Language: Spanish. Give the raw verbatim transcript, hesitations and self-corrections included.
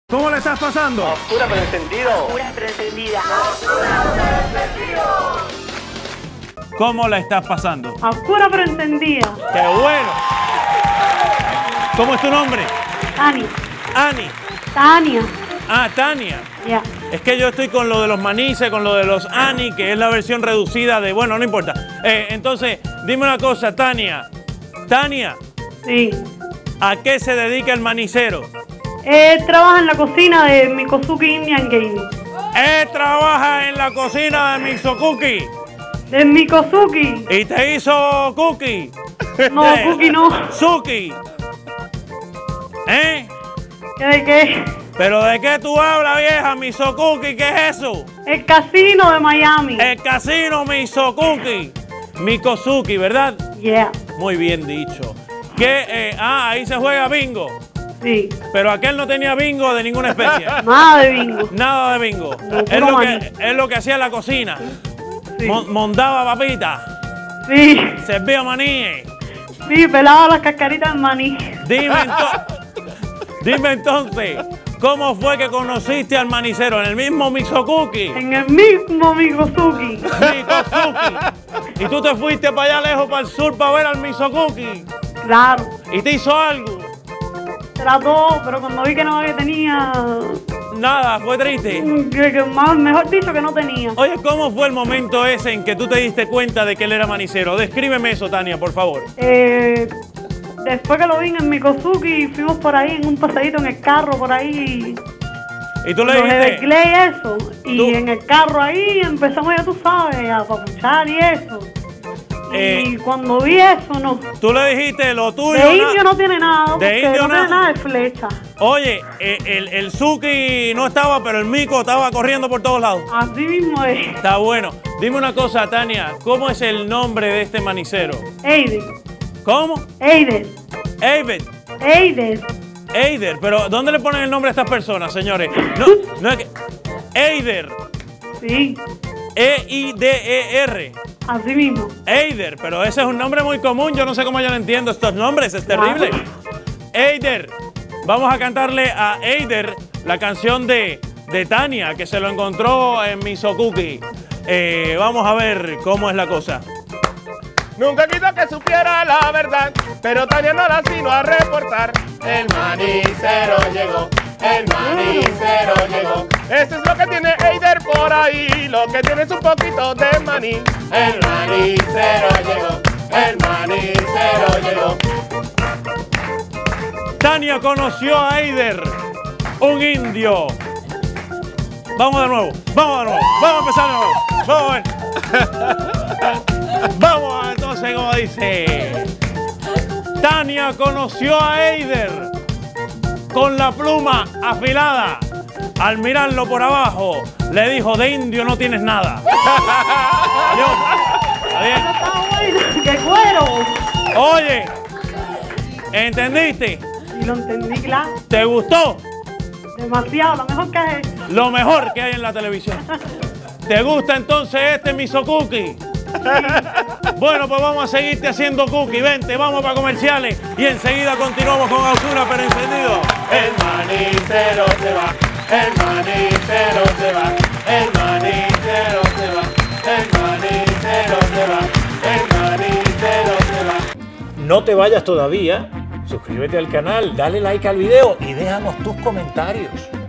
¿Cómo le estás pasando? Oscura pero encendido. Oscura pero encendida. ¿Cómo la estás pasando? Oscura pero encendida. ¡Qué bueno! ¿Cómo es tu nombre? Tania. Ani. Tania. Ah, Tania. Ya. Yeah. Es que yo estoy con lo de los manices, con lo de los Ani, que es la versión reducida de... Bueno, no importa. Eh, entonces, dime una cosa, Tania. Tania. Sí. ¿A qué se dedica el manicero? Él trabaja en la cocina de Mikosuki Indian Gaming. Él trabaja en la cocina de Misokuki. ¿De Mikosuki? ¿Y te hizo cookie? No, cookie no. Suki. ¿Eh? ¿Qué de qué? ¿Pero de qué tú hablas, vieja? Misokuki, ¿qué es eso? El casino de Miami. El casino Misokuki. Mikosuki, ¿verdad? Yeah. Muy bien dicho. ¿Qué? Eh, ah, ahí se juega bingo. Sí. Pero aquel no tenía bingo de ninguna especie. Nada de bingo. Nada de bingo. No, es, lo maní. que, es lo que hacía en la cocina. Sí. Mon montaba papitas. Sí. Servía maníes. Sí, pelaba las cascaritas de maní. Dime, ento Dime entonces, ¿cómo fue que conociste al manicero? ¿En el mismo Misokuki? En el mismo Mikosuki. Mikosuki. ¿Y tú te fuiste para allá lejos, para el sur, para ver al Misokuki? Claro. ¿Y te hizo algo? Trató, pero cuando vi que no que tenía... Nada, fue triste. Que, que más, mejor dicho que no tenía. Oye, ¿cómo fue el momento ese en que tú te diste cuenta de que él era manicero? Descríbeme eso, Tania, por favor. Eh, después que lo vi en Mikosuki, fuimos por ahí en un paseíto en el carro, por ahí. ¿Y tú le Los dijiste? Everglades y eso. Y ¿Tú? en el carro ahí empezamos, ya tú sabes, a papuchar y eso. Eh, y cuando vi eso, no. Tú le dijiste lo tuyo. De indio no tiene nada, de porque indio no nada. tiene nada de flecha. Oye, eh, el, el Suki no estaba, pero el Miko estaba corriendo por todos lados. Así mismo es. Está bueno. Dime una cosa, Tania, ¿cómo es el nombre de este manicero? Eider. ¿Cómo? Eider. Eider. Eider. Eider, pero ¿dónde le ponen el nombre a estas personas, señores? No, no es que... Eider. Sí. E I D E R. Así mismo. Eider, pero ese es un nombre muy común, yo no sé cómo yo no entiendo estos nombres, es terrible. Eider, vamos a cantarle a Eider la canción de, de Tania, que se lo encontró en Misokuki. Eh, vamos a ver cómo es la cosa. Nunca quiso que supiera la verdad, pero Tania no la sino a reportar. El manicero llegó, el manicero llegó. Eso es lo que tiene Eider por ahí, lo que tiene es un poquito de maní. El manicero llegó, el manicero llegó. Tania conoció a Eider, un indio. Vamos de nuevo, vamos de nuevo, vamos a empezar de nuevo. Vamos a ver. Vamos entonces, como dice. Tania conoció a Eider con la pluma afilada. Al mirarlo por abajo, le dijo, de indio no tienes nada. Adiós. ¿Está bien? Está bueno. ¡Qué cuero! Oye, ¿entendiste? Y lo entendí, claro. ¿Te gustó? Demasiado, lo mejor que es. Lo mejor que hay en la televisión. ¿Te gusta entonces este Misokuki? Bueno, pues vamos a seguirte haciendo cookie. Vente, vamos para comerciales y enseguida continuamos con Oscura pero encendido. El manicero se va, el manicero se va, el manicero se va, el manicero se va, el manicero se va. No te vayas todavía, suscríbete al canal, dale like al video y déjanos tus comentarios.